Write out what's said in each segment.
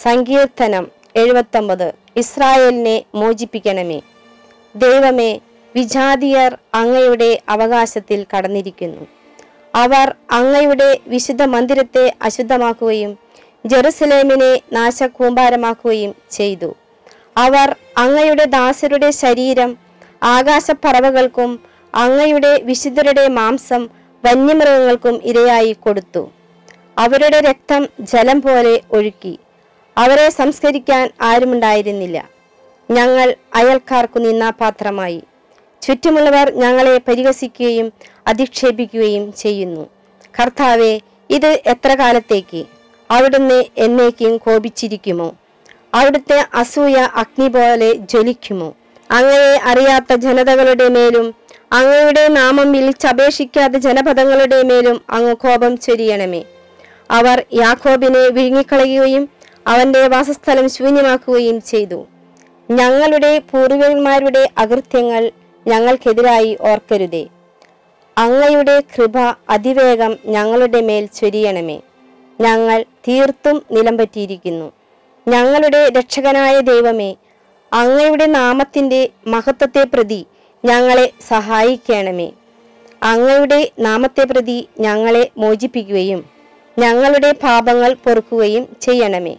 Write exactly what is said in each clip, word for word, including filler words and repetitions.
സങ്കീർത്തനം എഴുപത്തൊമ്പത്. ഇസ്രായേലിനെ മോചിപ്പിക്കണമേ. ദൈവമേ, വിജാതിയർ അങ്ങയുടെ അവകാശത്തിൽ കടന്നിരിക്കുന്നു. അവർ അങ്ങയുടെ വിശുദ്ധ മന്ദിരത്തെ അശുദ്ധമാക്കുകയും ജെറുസലേമിനെ നാശകൂമ്പാരമാക്കുകയും ചെയ്തു. അവർ അങ്ങയുടെ ദാസരുടെ ശരീരം ആകാശപ്പറവകൾക്കും അങ്ങയുടെ വിശുദ്ധരുടെ മാംസം വന്യമൃഗങ്ങൾക്കും ഇരയായി കൊടുത്തു. അവരുടെ രക്തം ജലം പോലെ ഒഴുക്കി. അവരെ സംസ്കരിക്കാൻ ആരുമുണ്ടായിരുന്നില്ല. ഞങ്ങൾ അയൽക്കാർക്കു നിന്നാപാത്രമായി. ചുറ്റുമുള്ളവർ ഞങ്ങളെ പരിഹസിക്കുകയും അധിക്ഷേപിക്കുകയും ചെയ്യുന്നു. കർത്താവെ, ഇത് എത്ര കാലത്തേക്ക്? അവിടുന്ന് എന്നേക്കും കോപിച്ചിരിക്കുമോ? അവിടുത്തെ അസൂയ അഗ്നി പോലെ ജ്വലിക്കുമോ? അങ്ങയെ അറിയാത്ത ജനതകളുടെ മേലും അങ്ങയുടെ നാമം വിളിച്ചപേക്ഷിക്കാത്ത ജനപദങ്ങളുടെ മേലും അങ്ങ് കോപം ചൊരിയണമേ. അവർ യാക്കോബിനെ വിഴുങ്ങിക്കളയുകയും അവന്റെ വാസസ്ഥലം ശൂന്യമാക്കുകയും ചെയ്തു. ഞങ്ങളുടെ പൂർവികന്മാരുടെ അകൃത്യങ്ങൾ ഞങ്ങൾക്കെതിരായി ഓർക്കരുതേ. അങ്ങയുടെ കൃപ അതിവേഗം ഞങ്ങളുടെ മേൽ ചൊരിയണമേ. ഞങ്ങൾ തീർത്തും നിലംപറ്റിയിരിക്കുന്നു. ഞങ്ങളുടെ രക്ഷകനായ ദൈവമേ, അങ്ങയുടെ നാമത്തിന്റെ മഹത്വത്തെ പ്രതി ഞങ്ങളെ സഹായിക്കണമേ. അങ്ങയുടെ നാമത്തെ പ്രതി ഞങ്ങളെ മോചിപ്പിക്കുകയും ഞങ്ങളുടെ പാപങ്ങൾ പൊറുക്കുകയും ചെയ്യണമേ.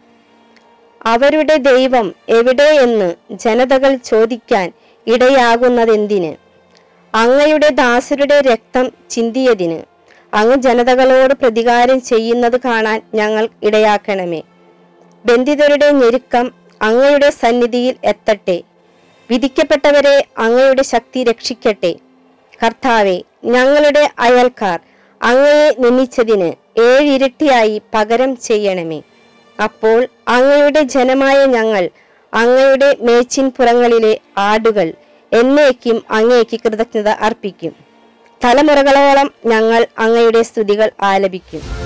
അവരുടെ ദൈവം എവിടെയെന്ന് ജനതകൾ ചോദിക്കാൻ ഇടയാകുന്നതെന്തിന്? അങ്ങയുടെ ദാസരുടെ രക്തം ചിന്തിയതിന് അങ്ങ് ജനതകളോട് പ്രതികാരം ചെയ്യുന്നത് കാണാൻ ഞങ്ങൾ ഇടയാക്കണമേ. ബന്ധിതരുടെ ഞെരുക്കം അങ്ങയുടെ സന്നിധിയിൽ എത്തട്ടെ. വിധിക്കപ്പെട്ടവരെ അങ്ങയുടെ ശക്തി രക്ഷിക്കട്ടെ. കർത്താവെ, ഞങ്ങളുടെ അയൽക്കാർ അങ്ങയെ നിന്ദിച്ചതിന് ഏഴിരട്ടിയായി പകരം ചെയ്യണമേ. അപ്പോൾ അങ്ങയുടെ ജനമായ ഞങ്ങൾ, അങ്ങയുടെ മേച്ചിൻ പുറങ്ങളിലെ ആടുകൾ എന്നേക്കും അങ്ങേക്ക് കൃതജ്ഞത അർപ്പിക്കും. തലമുറകളോളം ഞങ്ങൾ അങ്ങയുടെ സ്തുതികൾ ആലപിക്കും.